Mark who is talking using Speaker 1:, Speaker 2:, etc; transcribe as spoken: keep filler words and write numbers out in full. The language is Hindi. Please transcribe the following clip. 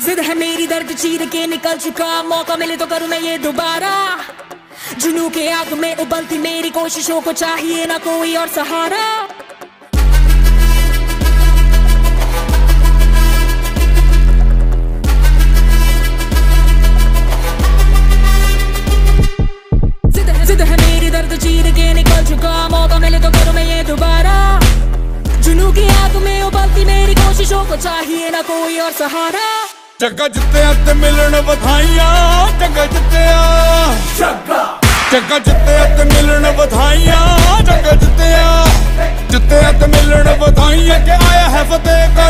Speaker 1: जिद है मेरी दर्द चीर के निकल चुका, मौका मिले तो करूं मैं ये दोबारा। जुनू के आग में उबलती मेरी कोशिशों को चाहिए ना कोई और सहारा। जिद है मेरी दर्द चीर के निकल चुका, मौका मिले तो करूं मैं ये दोबारा। जुनू की आग में उबलती मेरी कोशिशों को चाहिए ना कोई और सहारा।
Speaker 2: चंगा जित्तिया ते मिलन बधाइयां, चंगा जित्तिया चंगा जित्तिया ते मिलन बधाइयां, चंगा जित्तिया जित्तिया ते मिलन बधाइयां के आया है फतेह।